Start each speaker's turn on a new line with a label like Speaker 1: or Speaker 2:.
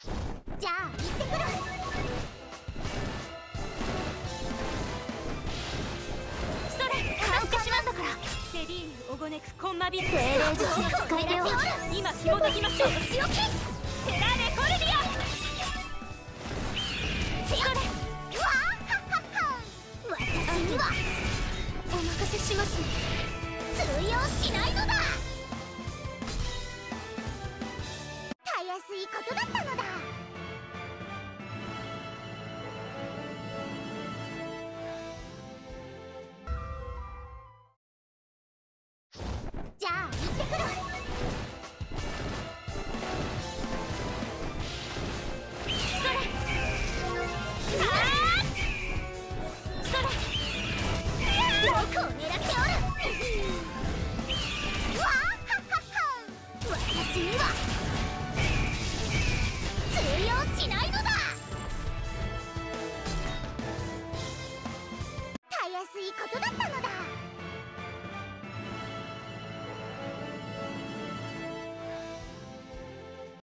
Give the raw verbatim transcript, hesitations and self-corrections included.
Speaker 1: じゃあ行ってくる。
Speaker 2: それ貸してしまったから。セリーヌオゴネクコンマビル
Speaker 1: 精霊術の使い手を
Speaker 2: 今紐解きましょう。
Speaker 1: 強気
Speaker 2: テラレコルディア。
Speaker 1: それわーはっはっは。私には
Speaker 2: お任せしますね。
Speaker 1: 通用しないのだ。たやすいことだったのだ。じゃあ行ってくる。
Speaker 2: それあーそれ
Speaker 1: 僕を狙っておる。わーはっはっは。私には